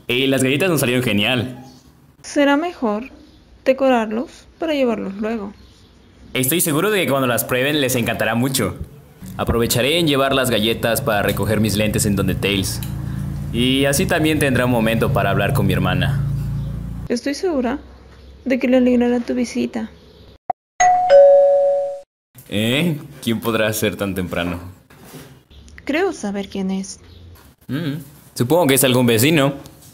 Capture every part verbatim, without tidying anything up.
Y las galletas nos salieron genial. Será mejor decorarlos para llevarlos luego. Estoy seguro de que cuando las prueben les encantará mucho. Aprovecharé en llevar las galletas para recoger mis lentes en Donde Tails. Y así también tendrá un momento para hablar con mi hermana. Estoy segura de que le alegrará tu visita. ¿Eh? ¿Quién podrá ser tan temprano? Creo saber quién es. Mm, supongo que es algún vecino.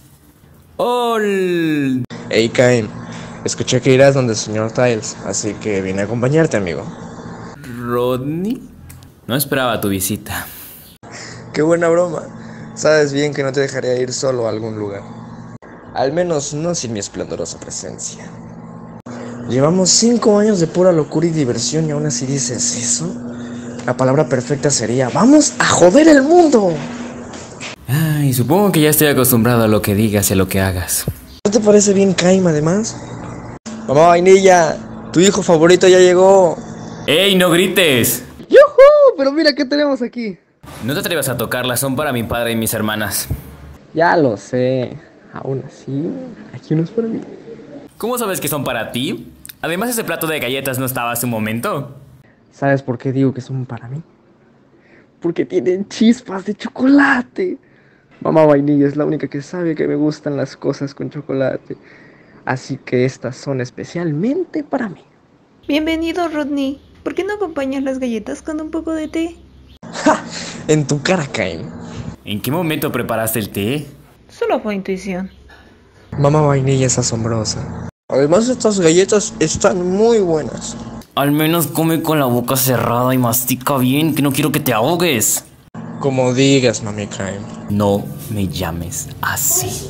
¡Hol! Hey Cain, escuché que irás donde el señor Tails, así que vine a acompañarte, amigo. ¿Rodney? No esperaba tu visita. Qué buena broma. Sabes bien que no te dejaría ir solo a algún lugar. Al menos no sin mi esplendorosa presencia. Llevamos cinco años de pura locura y diversión y aún así dices eso. La palabra perfecta sería ¡vamos a joder el mundo! Ay, supongo que ya estoy acostumbrado a lo que digas y a lo que hagas. ¿No te parece bien Caim además? Mamá Vainilla, tu hijo favorito ya llegó. ¡Ey, no grites! ¡Yujú! Pero mira qué tenemos aquí. No te atrevas a tocarlas, son para mi padre y mis hermanas. Ya lo sé. Aún así, aquí uno es para mí. ¿Cómo sabes que son para ti? Además, ese plato de galletas no estaba hace un momento. ¿Sabes por qué digo que son para mí? Porque tienen chispas de chocolate. Mamá Vainilla es la única que sabe que me gustan las cosas con chocolate. Así que estas son especialmente para mí. Bienvenido, Rodney. ¿Por qué no acompañas las galletas con un poco de té? ¡Ja! En tu cara, Caim. ¿En qué momento preparaste el té? Solo fue intuición. Mamá Vainilla es asombrosa. Además, estas galletas están muy buenas. Al menos come con la boca cerrada y mastica bien, que no quiero que te ahogues. Como digas, mami Caim. No me llames así.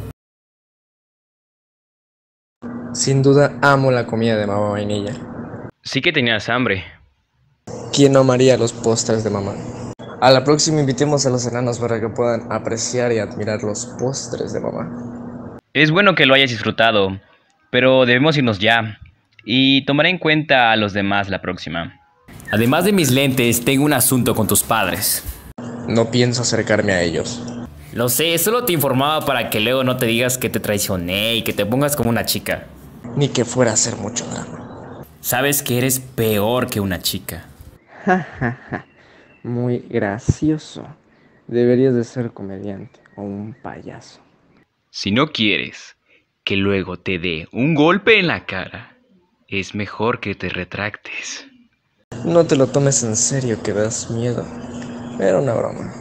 Sin duda amo la comida de mamá Vainilla. Sí que tenías hambre. ¿Quién no amaría los postres de mamá? A la próxima invitemos a los enanos para que puedan apreciar y admirar los postres de mamá. Es bueno que lo hayas disfrutado, pero debemos irnos ya. Y tomaré en cuenta a los demás la próxima. Además de mis lentes, tengo un asunto con tus padres. No pienso acercarme a ellos. Lo sé, solo te informaba para que luego no te digas que te traicioné y que te pongas como una chica. Ni que fuera a hacer mucho drama. Sabes que eres peor que una chica. Ja, ja, ja. Muy gracioso. Deberías de ser comediante o un payaso. Si no quieres que luego te dé un golpe en la cara, es mejor que te retractes. No te lo tomes en serio, que das miedo. Era una broma.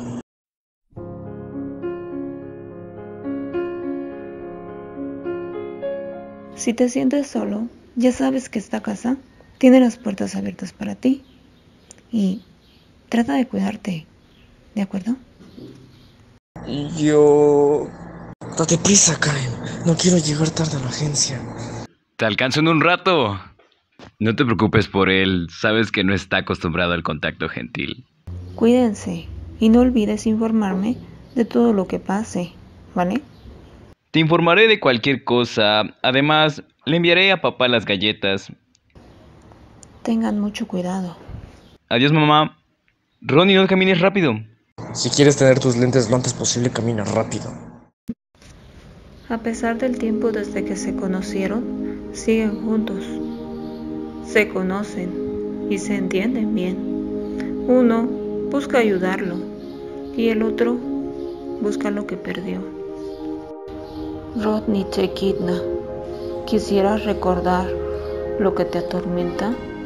Si te sientes solo, ya sabes que esta casa tiene las puertas abiertas para ti. Y trata de cuidarte, ¿de acuerdo? Yo... Date prisa, Caim. No quiero llegar tarde a la agencia. Te alcanzo en un rato. No te preocupes por él, sabes que no está acostumbrado al contacto gentil. Cuídense y no olvides informarme de todo lo que pase, ¿vale? Te informaré de cualquier cosa. Además, le enviaré a papá las galletas. Tengan mucho cuidado. Adiós, mamá. Ronnie, no camines rápido. Si quieres tener tus lentes lo antes posible, camina rápido. A pesar del tiempo desde que se conocieron, siguen juntos. Se conocen y se entienden bien. Uno busca ayudarlo y el otro busca lo que perdió. Rodney Tekidna, ¿quisieras recordar lo que te atormenta?